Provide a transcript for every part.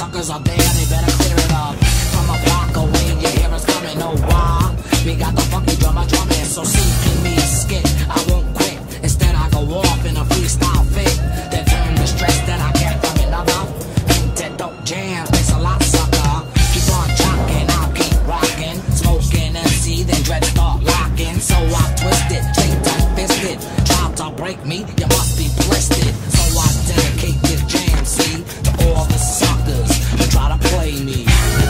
suckers are there, they better clear it up. From a block away, you hear us coming, oh why? We got the funky drummer drumming, so see, give me a skit, I won't quit. Instead I go off in a freestyle fit, then turn the stress that I get from another into dope jams. Thanks a lot, sucker. Keep on jocking, I'll keep rocking, smoking MC, then dread start locking. So I twist it, stay tight fisted. Try to break me, you must be blistered. So I dedicate this jam, see, to all the suckers who try to play me.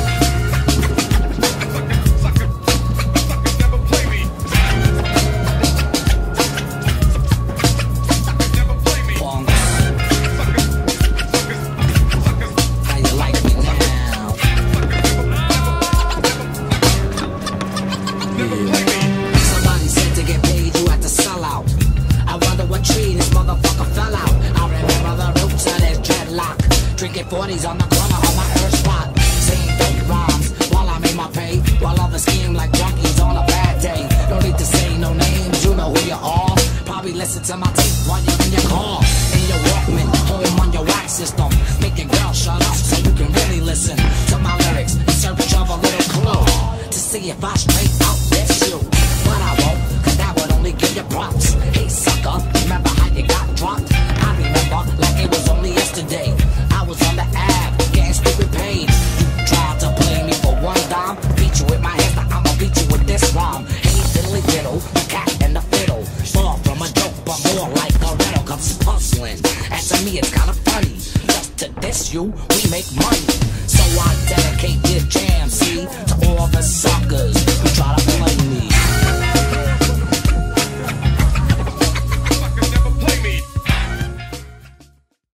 Somebody said to get paid, you had to sell out. I wonder what tree this motherfucker fell out. I remember the roots of this dreadlock. Drinking 40s on the corner of my earth spot. Saying fake rhymes while I made my pay. While others scheme like junkies on a bad day. No need to say no names, you know who you are. Probably listen to my tape while you're in your car. In your Walkman, home on your wax system. Make your girl shut up so you can really listen to my lyrics in search of a little clue. To see if I straight out this you. But I won't, cause that would only give you props. Hey sucker, remember how you got dropped? I remember like it was only yesterday. I was on the ab, getting stupid paid. You tried to play me for one dime. Beat you with my hands, now I'ma beat you with this rhyme. Hey diddly diddle, the cat and the fiddle. Far from a joke, but more like a riddle. Comes puzzling, and to me it's kinda funny. Just to diss you, we make money. So I dedicate this jam, see, to all the suckers who try